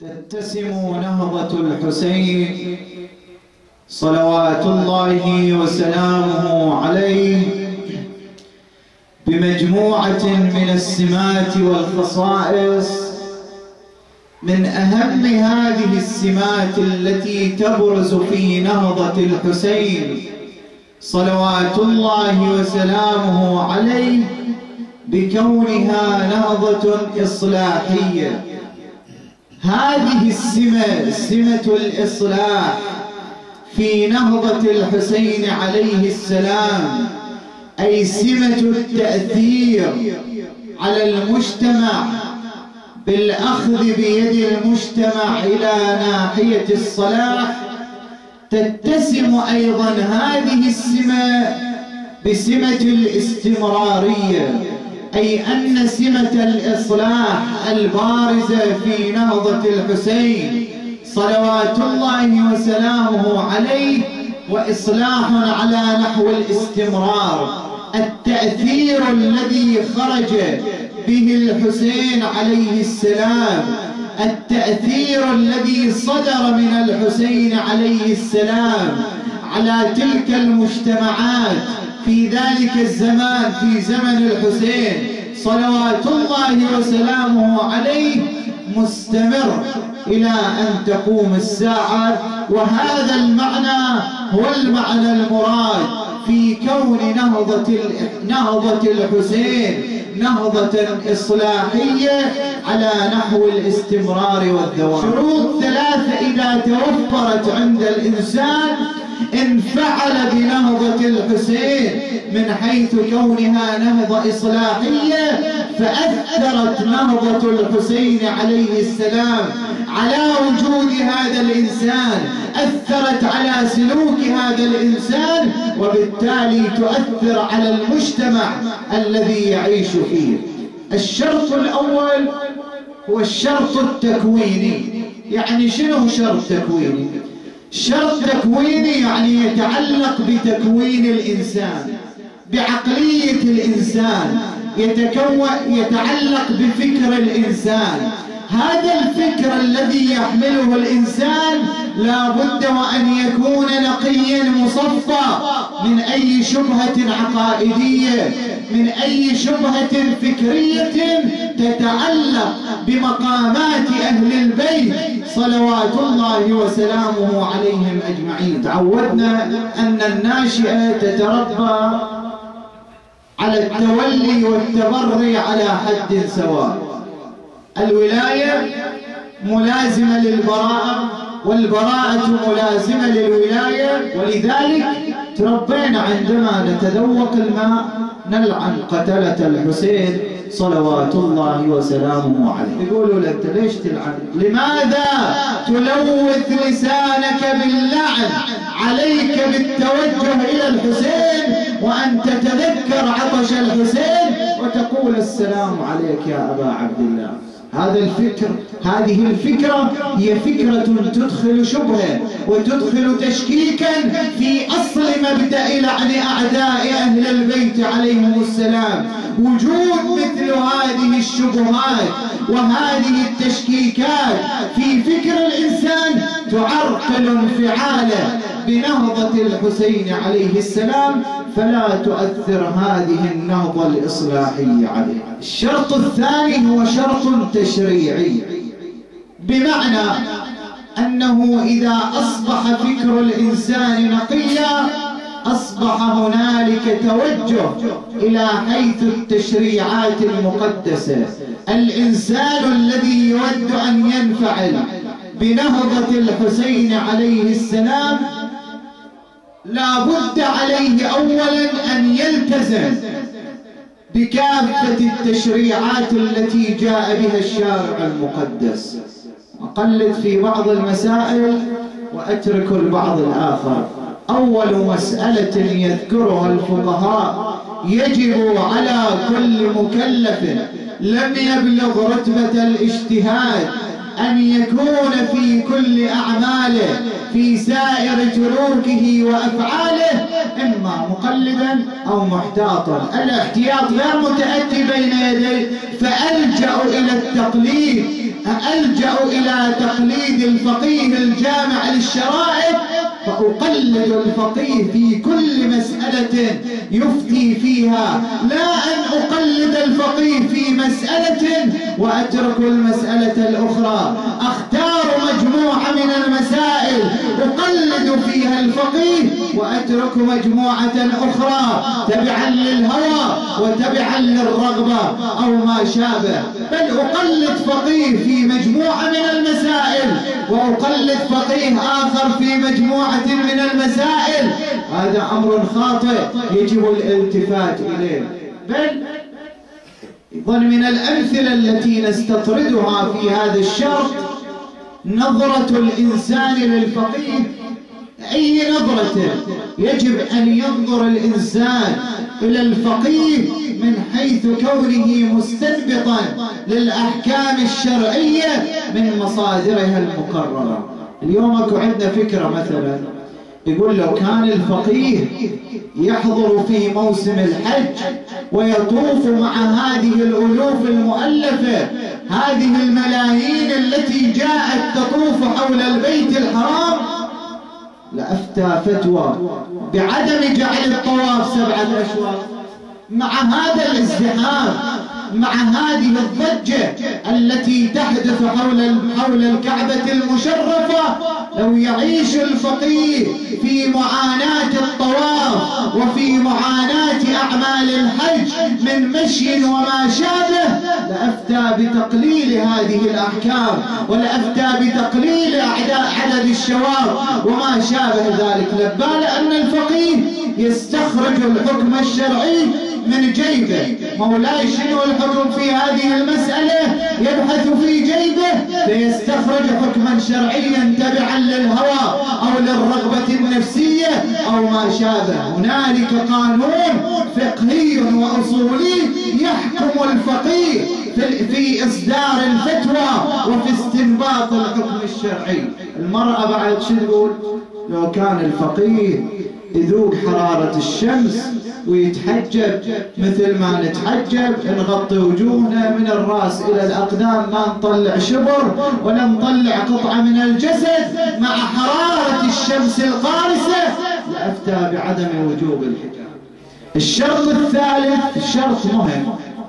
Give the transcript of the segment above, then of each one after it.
تتسم نهضة الحسين صلوات الله وسلامه عليه بمجموعة من السمات والخصائص. من أهم هذه السمات التي تبرز في نهضة الحسين صلوات الله وسلامه عليه بكونها نهضة إصلاحية. هذه السمة، سمة الإصلاح في نهضة الحسين عليه السلام، أي سمة التأثير على المجتمع بالأخذ بيد المجتمع إلى ناحية الصلاح. تتسم أيضا هذه السمة بسمة الاستمرارية، أي أن سمة الإصلاح البارزة في نهضة الحسين صلوات الله وسلامه عليه وإصلاح على نحو الاستمرار. التأثير الذي خرج به الحسين عليه السلام، التأثير الذي صدر من الحسين عليه السلام على تلك المجتمعات في ذلك الزمان، في زمن الحسين صلوات الله وسلامه عليه، مستمر إلى أن تقوم الساعة. وهذا المعنى هو المعنى المراد في كون نهضة الحسين نهضة إصلاحية على نحو الاستمرار والدوام. شروط ثلاثة إذا توفرت عند الإنسان انفعل بنهضة الحسين من حيث كونها نهضة إصلاحية، فأثرت نهضة الحسين عليه السلام على وجود هذا الإنسان، أثرت على سلوك هذا الإنسان، وبالتالي تؤثر على المجتمع الذي يعيش فيه. الشرط الأول هو الشرط التكويني. يعني شنو شرط تكويني؟ شرط تكويني يعني يتعلق بتكوين الإنسان، بعقلية الإنسان، يتعلق بفكر الإنسان. هذا الفكر الذي يحمله الإنسان لا بد وأن يكون نقيا مصفى من أي شبهة عقائدية، من أي شبهة فكرية تتعلق بمقامات أهل البيت صلوات الله وسلامه عليهم أجمعين. تعودنا أن الناشئة تتربى على التولي والتبري على حد سواء. الولاية ملازمة للبراءة، والبراءة ملازمة للولاية، ولذلك تربينا عندما نتذوق الماء نلعن قتلة الحسين صلوات الله وسلامه عليه. يقولوا له أنت ليش تلعن؟ لماذا تلوث لسانك باللعن؟ عليك بالتوجه إلى الحسين وأن تتذكر عطش الحسين وتقول السلام عليك يا أبا عبد الله. هذه الفكرة هي فكرة تدخل شبهة وتدخل تشكيكا في أصل مبدأ لعن أعداء أهل البيت عليهم السلام. وجود مثل هذه الشبهات وهذه التشكيكات في فكر الإنسان تعرقل انفعاله بنهضة الحسين عليه السلام، فلا تؤثر هذه النهضة الإصلاحية عليه. الشرط الثاني هو شرط تشريعي، بمعنى أنه إذا أصبح فكر الإنسان نقيا أصبح هنالك توجه إلى حيث التشريعات المقدسة. الإنسان الذي يود أن ينفعل بنهضة الحسين عليه السلام لا بد عليه أولا أن يلتزم بكافة التشريعات التي جاء بها الشارع المقدس. أقلد في بعض المسائل وأترك البعض الآخر. أول مسألة يذكرها الفقهاء: يجب على كل مكلف لم يبلغ رتبة الاجتهاد أن يكون في كل أعماله في سائر تروكه وأفعاله إما مقلدا أو محتاطا. الاحتياط غير متأتي بين يديه، فألجأ إلى التقليد، ألجأ إلى تقليد الفقيه الجامع للشرائع، فأقلد الفقيه في كل مسألة يفتي فيها، لا أن أقلد الفقيه في مسألة وأترك المسألة الأخرى. أختار مجموعة من المسائل أقلد فيها الفقيه وأترك مجموعة أخرى تبعا للهوى وتبعا للرغبة أو ما شابه، بل أقلد فقيه في مجموعة من المسائل وأقلد فقيه آخر في مجموعة من المسائل. هذا أمر خاطئ يجب الالتفات إليه. بل ضمن من الأمثلة التي نستطردها في هذا الشرط نظرة الإنسان للفقيه. أي نظرة؟ يجب أن ينظر الإنسان إلى الفقيه من حيث كونه مستنبطا للأحكام الشرعية من مصادرها المقررة. اليوم أكو عندنا فكرة مثلا يقول لو كان الفقيه يحضر في موسم الحج ويطوف مع هذه الألوف المؤلفة، هذه الملايين التي جاءت تطوف حول البيت الحرام، لأفتى فتوى بعدم جعل الطواف 7 أشواط. مع هذا الازدحام، مع هذه الضجة التي تحدث حول الكعبة المشرفة، لو يعيش الفقيه في معاناة الطواف وفي معاناة أعمال الحج من مشي وما شابه، لأفتى بتقليل هذه الأحكام ولأفتى بتقليل عدد الشواط وما شابه ذلك، لبال أن الفقيه يستخرج الحكم الشرعي من جيبه. مولاي شنو الحكم في هذه المسألة؟ يبحث في جيبه فيستخرج حكما شرعيا تبعا للهوى أو للرغبة النفسية أو ما شابه. هنالك قانون فقهي وأصولي يحكم الفقيه في إصدار الفتوى وفي استنباط الحكم الشرعي. المرأة بعد شو تقول؟ لو كان الفقيه يذوق حرارة الشمس ويتحجب مثل ما نتحجب، نغطي وجوهنا من الراس إلى الأقدام، ما نطلع شبر ولا نطلع قطعة من الجسد مع حرارة الشمس القارسة، لأفتى بعدم وجوب الحجاب. الشرط الثالث شرط مهم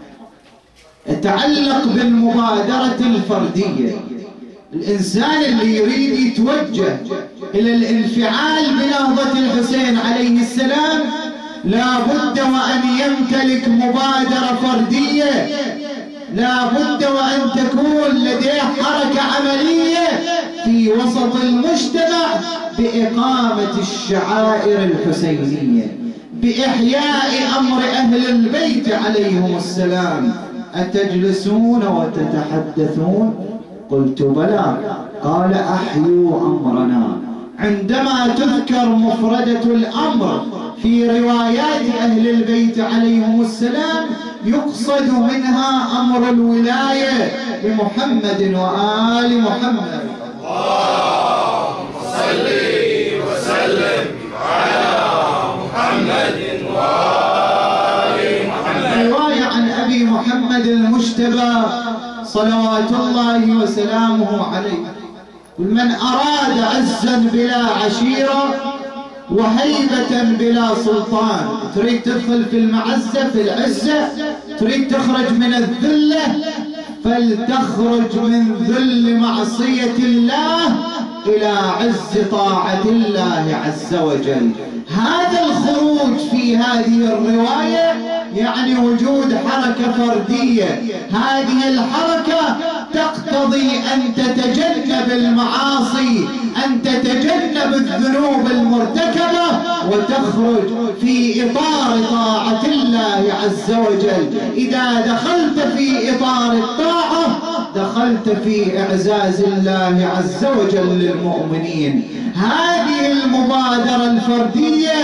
يتعلق بالمبادرة الفردية. الإنسان اللي يريد يتوجه إلى الانفعال بنهضة الحسين عليه السلام لا بد وأن يمتلك مبادرة فردية، لا بد وأن تكون لديه حركة عملية في وسط المجتمع بإقامة الشعائر الحسينية، بإحياء أمر أهل البيت عليهم السلام. أتجلسون وتتحدثون؟ قلت بلى. قال أحيوا أمرنا. عندما تذكر مفردة الأمر في روايات أهل البيت عليهم السلام يقصد منها أمر الولاية لمحمد وآل محمد. اللهم صل وسلم على محمد وآل محمد. رواية عن أبي محمد المجتبى صلوات الله وسلامه عليه: من أراد عزا بلا عشيرة وهيبة بلا سلطان، تريد تدخل في المعزة في العزة، تريد تخرج من الذلة، فلتخرج من ذل معصية الله إلى عز طاعة الله عز وجل. هذا الخروج في هذه الرواية يعني وجود حركة فردية. هذه الحركة تقتضي أن تتجنب المعاصي، أن تتجنب الذنوب المرتكبة، وتخرج في إطار طاعة الله عز وجل. إذا دخلت في إطار الطاعة دخلت في إعزاز الله عز وجل للمؤمنين. هذه المبادرة الفردية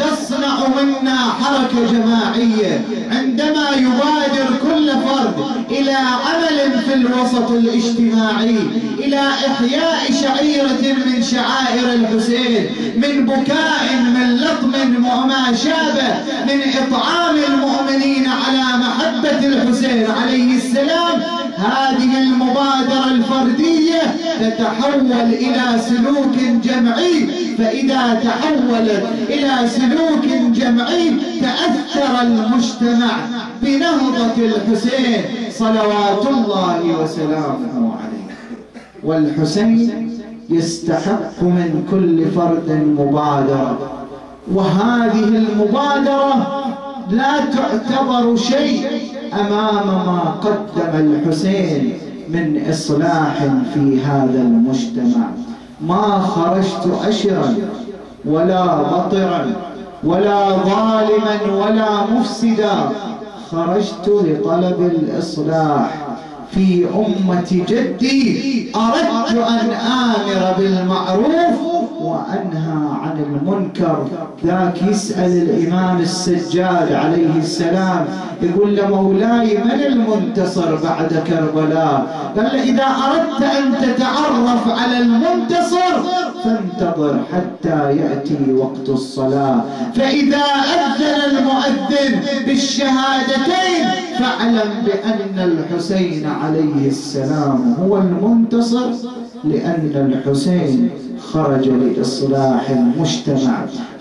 تصنع منا حركة جماعية عندما يبادر كل فرد إلى عمل في الوسط الاجتماعي، إلى إحياء شعيرة من شعائر الحسين، من بكاء، من لطم وما شابه، من إطعام المؤمنين على محبة الحسين عليه السلام. هذه المبادرة الفردية تتحول إلى سلوك جمعي، فإذا تحولت إلى سلوك جمعي تأثر المجتمع بنهضة الحسين صلوات الله وسلامه عليه. والحسين يستحق من كل فرد مبادرة، وهذه المبادرة لا تعتبر شيء أمام ما قدم الحسين من إصلاح في هذا المجتمع. ما خرجت أشرا ولا بطرا ولا ظالما ولا مفسدا، خرجت لطلب الإصلاح في أمة جدي. أردت أن آمر بالمعروف وأنهى عن المنكر. ذاك يسأل الإمام السجاد عليه السلام، يقول له مولاي من المنتصر بعد كربلاء؟ قال له إذا أردت أن تتعرف على المنتصر فانتظر حتى يأتي وقت الصلاة، فإذا أذن المؤذن بالشهادتين فاعلم بأن الحسين عليه السلام هو المنتصر، لأن الحسين خرج لإصلاح المجتمع،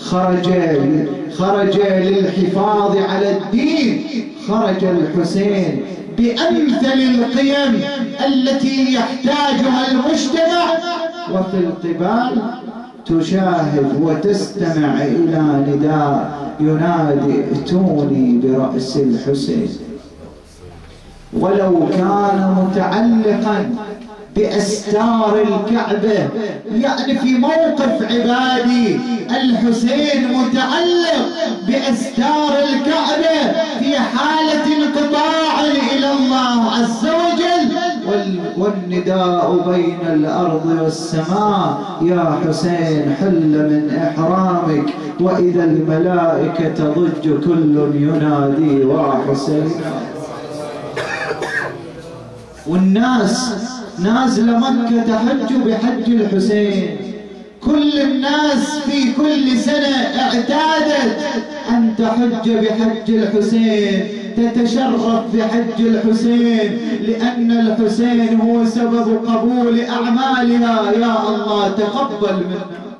خرج للحفاظ على الدين، خرج الحسين بأمثل القيم التي يحتاجها المجتمع. وفي القبال تشاهد وتستمع إلى نداء ينادي ائتوني برأس الحسين، ولو كان متعلقا بأستار الكعبة، يعني في موقف عبادي الحسين متعلق بأستار الكعبة في حالة انقطاع إلى الله عز وجل، والنداء بين الأرض والسماء يا حسين حل من إحرامك، وإذا الملائكة تضج كل ينادي وحسين. والناس نازلة مكة تحج بحج الحسين، كل الناس في كل سنة اعتادت أن تحج بحج الحسين، تتشرف بحج الحسين، لأن الحسين هو سبب قبول أعمالها. يا الله تقبل منا.